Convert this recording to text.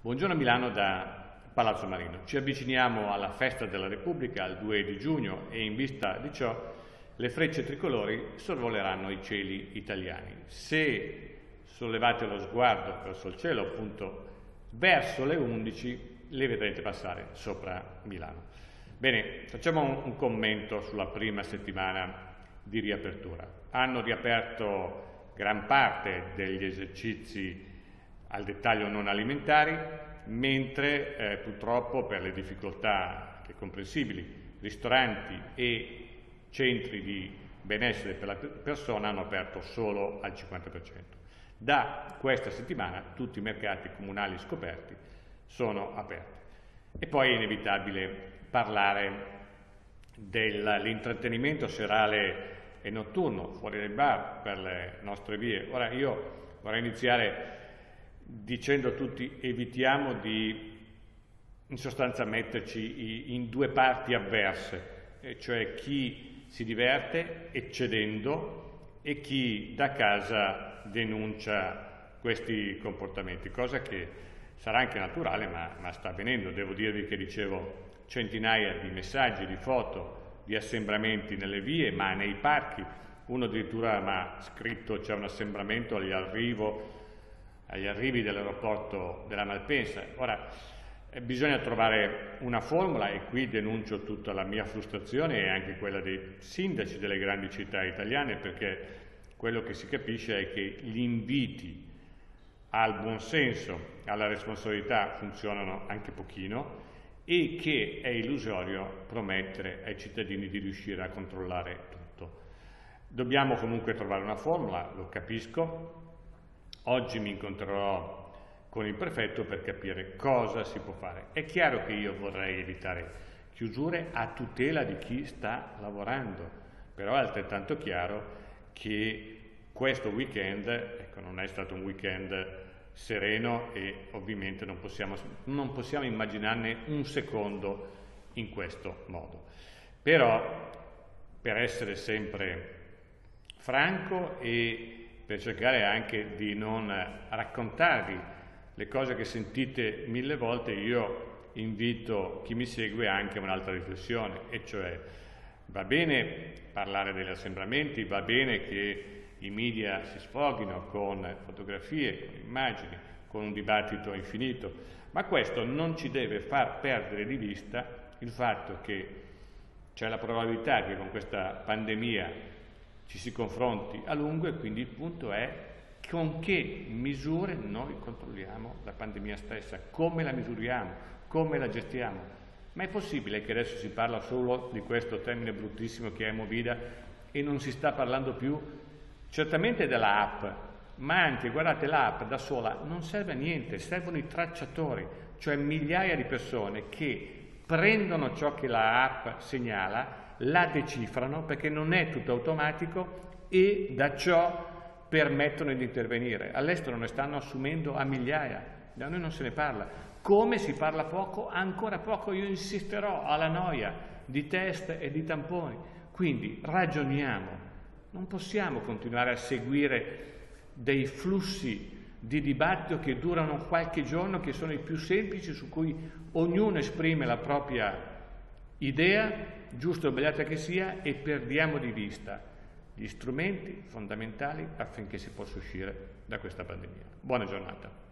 Buongiorno Milano da Palazzo Marino. Ci avviciniamo alla festa della Repubblica, al 2 di giugno, e in vista di ciò le frecce tricolori sorvoleranno i cieli italiani. Se sollevate lo sguardo verso il cielo, appunto verso le 11, le vedrete passare sopra Milano. Bene, facciamo un commento sulla prima settimana di riapertura. Hanno riaperto gran parte degli esercizi al dettaglio non alimentari, mentre purtroppo per le difficoltà che comprensibili, ristoranti e centri di benessere per la persona hanno aperto solo al 50%. Da questa settimana tutti i mercati comunali scoperti sono aperti. E poi è inevitabile parlare dell'intrattenimento serale e notturno fuori dai bar per le nostre vie. Ora io vorrei iniziare dicendo a tutti: evitiamo di in sostanza metterci in due parti avverse, cioè chi si diverte eccedendo e chi da casa denuncia questi comportamenti, cosa che sarà anche naturale ma sta avvenendo. Devo dirvi che ricevo centinaia di messaggi, di foto, di assembramenti nelle vie, ma nei parchi. Uno addirittura mi ha scritto: c'è un assembramento agli arrivi dell'aeroporto della Malpensa. Ora bisogna trovare una formula, e qui denuncio tutta la mia frustrazione e anche quella dei sindaci delle grandi città italiane, perché quello che si capisce è che gli inviti al buonsenso, alla responsabilità funzionano anche pochino, e che è illusorio promettere ai cittadini di riuscire a controllare tutto. Dobbiamo comunque trovare una formula, lo capisco. Oggi mi incontrerò con il prefetto per capire cosa si può fare. È chiaro che io vorrei evitare chiusure a tutela di chi sta lavorando, però è altrettanto chiaro che questo weekend, non è stato un weekend sereno e ovviamente non possiamo immaginarne un secondo in questo modo. Però, per essere sempre franco e per cercare anche di non raccontarvi le cose che sentite 1000 volte, io invito chi mi segue anche a un'altra riflessione, e cioè: va bene parlare degli assembramenti, va bene che i media si sfoghino con fotografie, con immagini, con un dibattito infinito, ma questo non ci deve far perdere di vista il fatto che c'è la probabilità che con questa pandemia ci si confronti a lungo, e quindi il punto è con che misure noi controlliamo la pandemia stessa, come la misuriamo, come la gestiamo. Ma è possibile che adesso si parla solo di questo termine bruttissimo che è Movida e non si sta parlando più certamente della app, ma anche, guardate, l'app da sola non serve a niente, servono i tracciatori, cioè migliaia di persone che prendono ciò che la app segnala, la decifrano, perché non è tutto automatico, e da ciò permettono di intervenire. All'estero ne stanno assumendo a migliaia, da noi non se ne parla. Come si parla poco, ancora poco, io insisterò alla noia di test e di tamponi. Quindi ragioniamo, non possiamo continuare a seguire dei flussi di dibattito che durano qualche giorno, che sono i più semplici, su cui ognuno esprime la propria idea, giusta o sbagliata che sia, e perdiamo di vista gli strumenti fondamentali affinché si possa uscire da questa pandemia. Buona giornata.